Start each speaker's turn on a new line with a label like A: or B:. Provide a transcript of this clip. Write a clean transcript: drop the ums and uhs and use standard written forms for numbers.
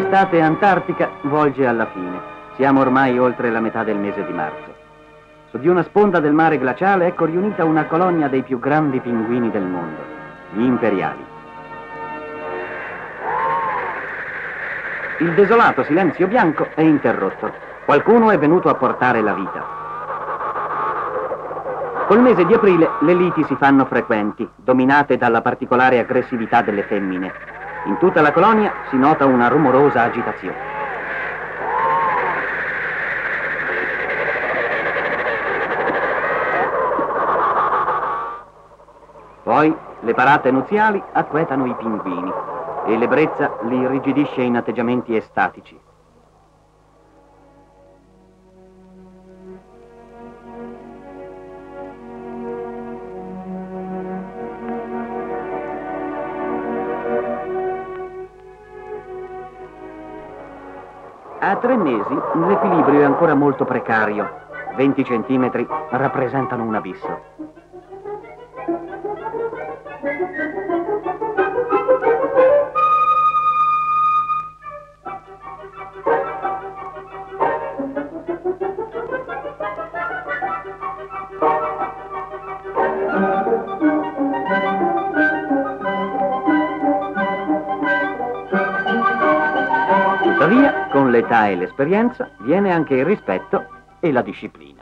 A: L'estate antartica volge alla fine. Siamo ormai oltre la metà del mese di marzo. Su di una sponda del mare glaciale ecco riunita una colonia dei più grandi pinguini del mondo, gli imperiali. Il desolato silenzio bianco è interrotto. Qualcuno è venuto a portare la vita. Col mese di aprile le liti si fanno frequenti, dominate dalla particolare aggressività delle femmine. In tutta la colonia si nota una rumorosa agitazione. Poi le parate nuziali acquetano i pinguini e l'ebbrezza li irrigidisce in atteggiamenti estatici. A 3 mesi l'equilibrio è ancora molto precario. 20 centimetri rappresentano un abisso. Tuttavia, con l'età e l'esperienza viene anche il rispetto e la disciplina.